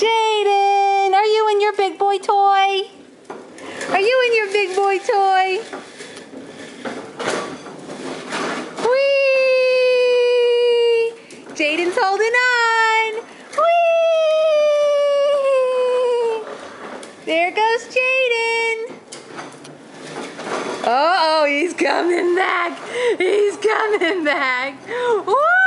Jayden, are you in your big boy toy? Are you in your big boy toy? Whee! Jayden's holding on. Whee! There goes Jayden. Uh-oh, he's coming back. He's coming back. Woo!